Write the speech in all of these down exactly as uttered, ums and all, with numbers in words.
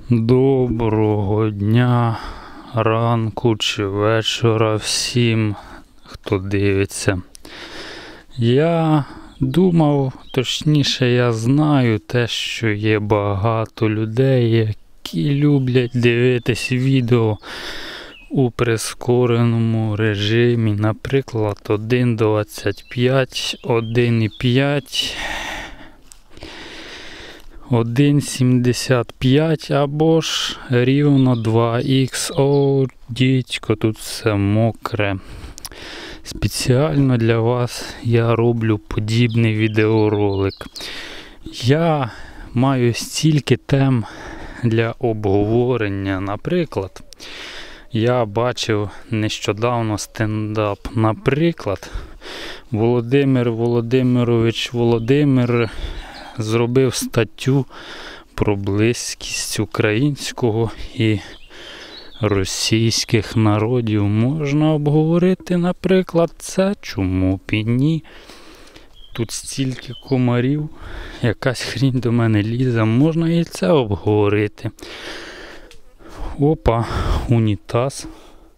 Доброго дня, ранку чи вечора всім, хто дивиться. Я думав, точніше я знаю те, що є багато людей, які люблять дивитись відео у прискореному режимі, наприклад, один двадцять п'ять, один п'ять, один сімдесят п'ять або ж рівно два ікс. О, дідько, тут все мокре. Спеціально для вас я роблю подібний відеоролик. Я маю стільки тем для обговорення. Наприклад, я бачив нещодавно стендап. Наприклад, Володимир Володимирович Володимир зробив статтю про близькість українського і російських народів. Можна обговорити, наприклад, це, чому б і ні. Тут стільки комарів, якась хрінь до мене лізе, можна і це обговорити. Опа, унітаз.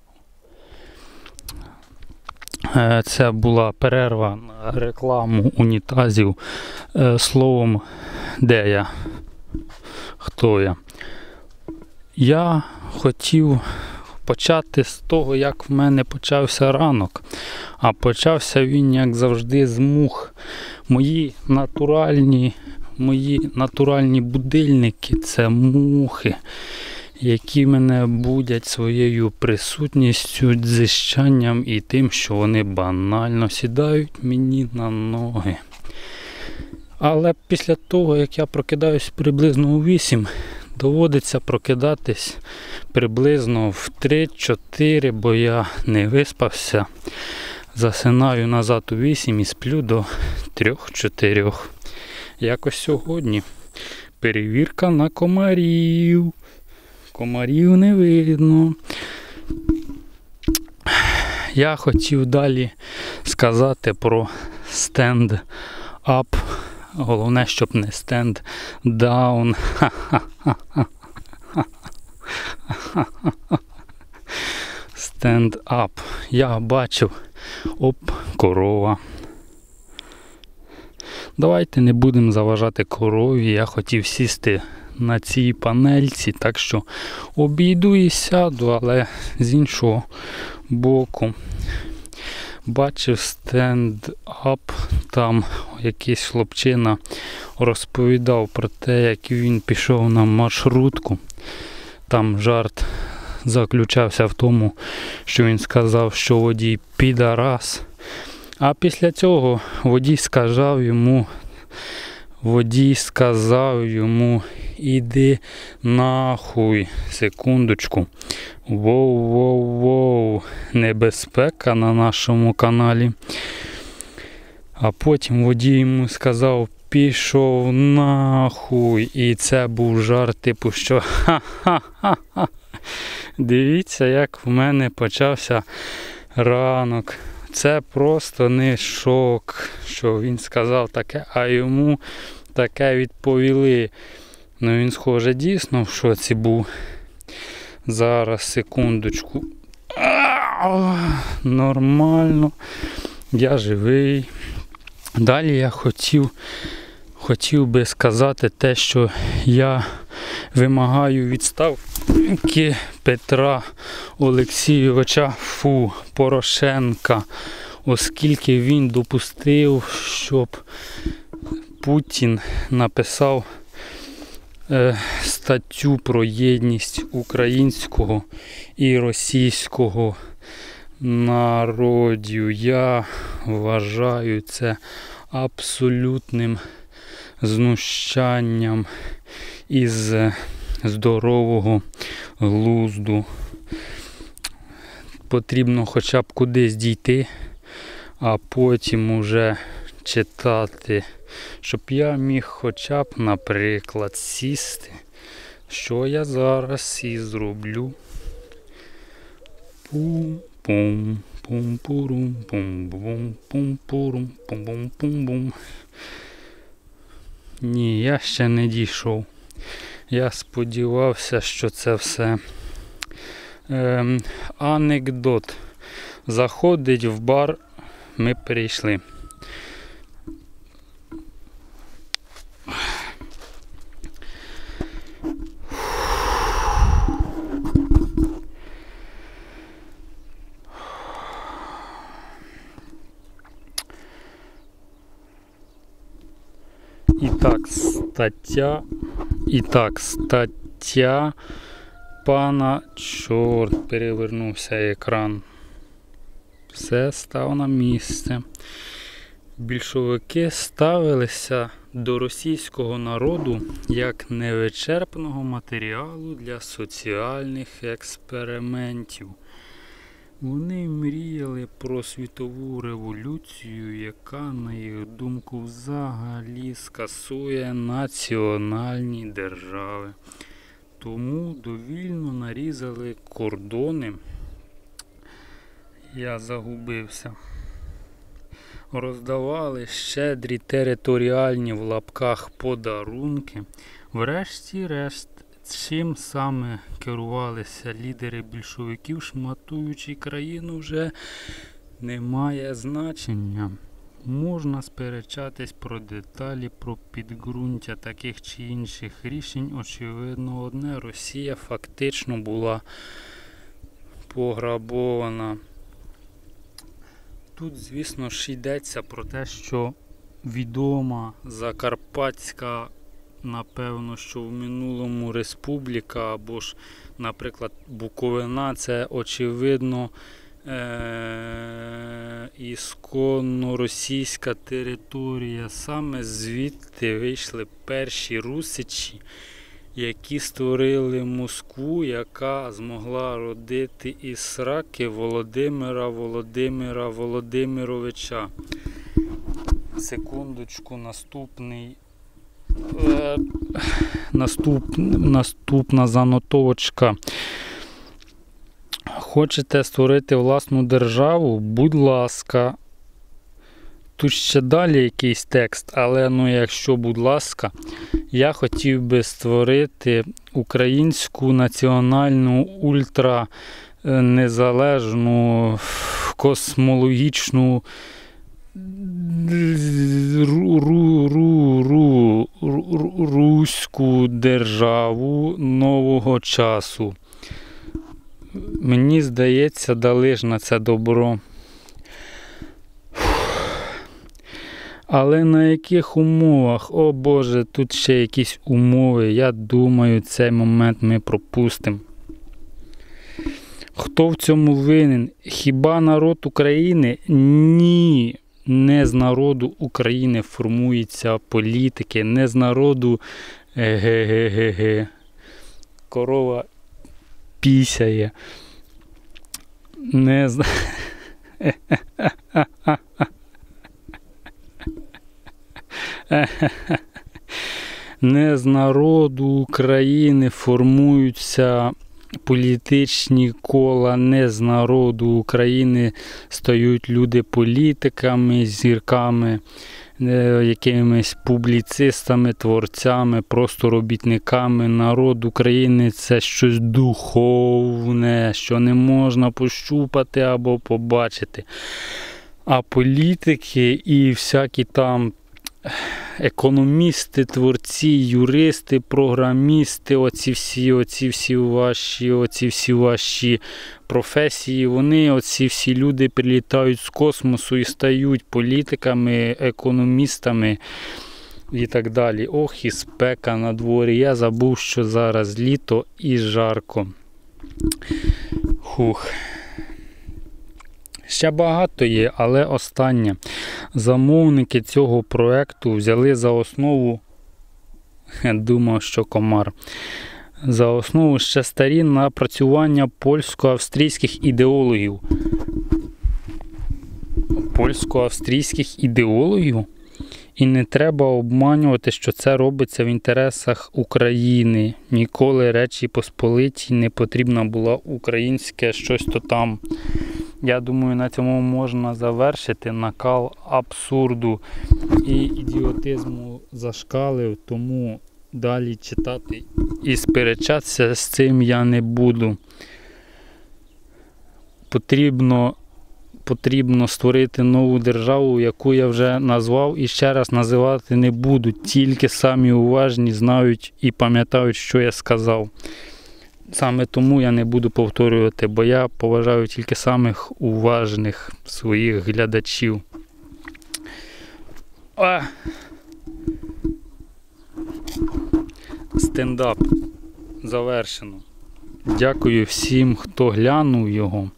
Це була перерва на рекламу унітазів. Словом, де я? Хто я? Я хотів почати з того, як в мене почався ранок. А почався він, як завжди, з мух. Мої натуральні, мої натуральні будильники – це мухи, які мене будять своєю присутністю, дзищанням і тим, що вони банально сідають мені на ноги. Але після того, як я прокидаюсь приблизно у вісім, доводиться прокидатись приблизно в три-чотири, бо я не виспався. Засинаю назад у вісім і сплю до трьох-чотирьох. Якось сьогодні перевірка на комарів. Комарів не видно. Я хотів далі сказати про стенд-ап. Головне, щоб не стенд-даун. Стенд-ап. Я бачив. Оп, корова. Давайте не будемо заважати корові. Я хотів сісти на цій панельці, так що обійду і сяду, але з іншого боку. Бачив стенд-ап, там якийсь хлопчина розповідав про те, як він пішов на маршрутку. Там жарт заключався в тому, що він сказав, що водій підарас. А після цього водій сказав йому, водій сказав йому, іди нахуй, секундочку. Воу-воу-воу, небезпека на нашому каналі. А потім водій йому сказав, пішов нахуй. І це був жарт, типу, що ха-ха-ха. Дивіться, як в мене почався ранок. Це просто не шок, що він сказав таке, а йому таке відповіли. Ну він, схоже, дійсно в шоці був. Зараз, секундочку. Нормально. Я живий. Далі я хотів, хотів би сказати те, що я вимагаю відставки Петра Олексійовича фу, Порошенка, оскільки він допустив, щоб Путін написав е, статтю про єдність українського і російського народів. Я вважаю це абсолютним знущанням із здорового глузду. Потрібно хоча б кудись дійти, а потім уже читати, щоб я міг хоча б, наприклад, сісти, що я зараз і зроблю. Пум-пум, пум-пурум, пум-бум, пум-пурум, пум-бум-пум-бум. Ні, я ще не дійшов. Я сподівався, що це все ем, анекдот. Заходить в бар, ми прийшли. І так, стаття, і так, стаття пана, чорт, перевернувся екран. Все став на місце. Більшовики ставилися до російського народу як невичерпного матеріалу для соціальних експериментів. Вони мріяли про світову революцію, яка, на їх думку, взагалі скасує національні держави. Тому довільно нарізали кордони. Я загубився. Роздавали щедрі територіальні в лапках подарунки. Врешті-решт, чим саме керувалися лідери більшовиків, шматуючи країну, вже не має значення. Можна сперечатись про деталі, про підґрунтя таких чи інших рішень. Очевидно одне, Росія фактично була пограбована. Тут, звісно ж, йдеться про те, що відома Закарпатська, напевно, що в минулому республіка, або ж, наприклад, Буковина, це, очевидно, е- ісконно російська територія. Саме звідти вийшли перші русичі, які створили Москву, яка змогла родити із сраки Володимира Володимира Володимировича. Секундочку, наступний е, наступ, наступна занотовочка. Хочете створити власну державу? Будь ласка. Тут ще далі якийсь текст, але ну якщо, будь ласка, я хотів би створити українську національну ультранезалежну космологічну ру, ру, ру, ру, ру, руську державу нового часу. Мені здається, дали ж на це добро. Але на яких умовах? О Боже, тут ще якісь умови. Я думаю, цей момент ми пропустимо. Хто в цьому винен? Хіба народ України? Ні. Не з народу України формуються політики. Не з народу ге-ге-ге-ге. Корова пісяє. Не з... Не з народу України формуються політичні кола, не з народу України стають люди політиками, зірками, якимись публіцистами, творцями, просто робітниками. Народ України – це щось духовне, що не можна пощупати або побачити. А політики і всякі там економісти, творці, юристи, програмісти, оці всі, оці всі ваші, оці всі ваші професії, вони, оці всі люди прилітають з космосу і стають політиками, економістами і так далі. Ох, і спека на дворі. Я забув, що зараз літо і жарко. Хух. Ще багато є, але останнє. Замовники цього проекту взяли за основу, я думав, що комар, за основу ще старі напрацювання польсько-австрійських ідеологів. Польсько-австрійських ідеологів? І не треба обманювати, що це робиться в інтересах України. Ніколи Речі Посполитій не потрібна була українське щось то там. Я думаю, на цьому можна завершити. Накал абсурду і ідіотизму зашкалив, тому далі читати і сперечатися з цим я не буду. Потрібно, потрібно створити нову державу, яку я вже назвав і ще раз називати не буду. Тільки самі уважні знають і пам'ятають, що я сказав. Саме тому я не буду повторювати, бо я поважаю тільки самих уважних своїх глядачів. А! Стендап завершено. Дякую всім, хто глянув його.